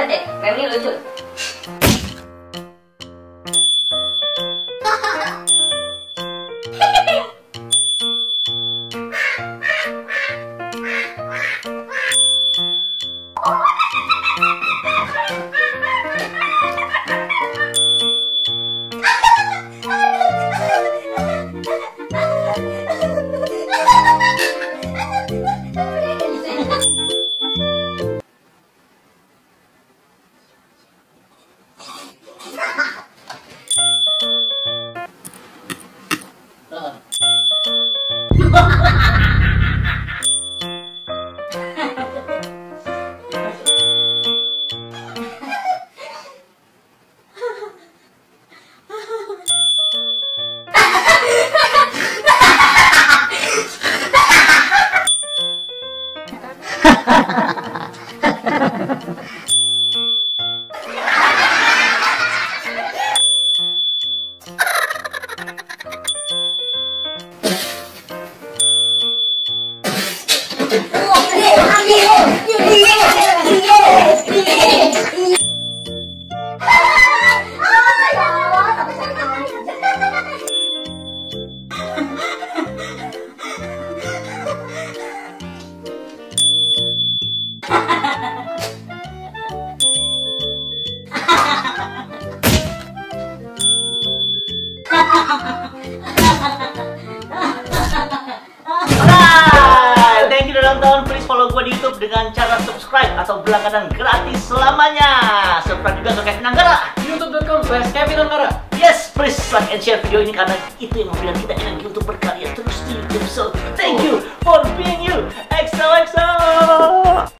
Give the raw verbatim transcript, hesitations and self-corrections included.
Lihat deh, Febri lucu. Alright, thank you udah nonton. Please follow gue di YouTube dengan cara subscribe atau berlangganan gratis selamanya. Subscribe juga ke Kevin Anggara, youtube dot com slash Kevin Anggara. Yes, please like and share video ini karena itu yang memberikan kita energi untuk berkarya terus di YouTube. So, thank you for being you. X O X O.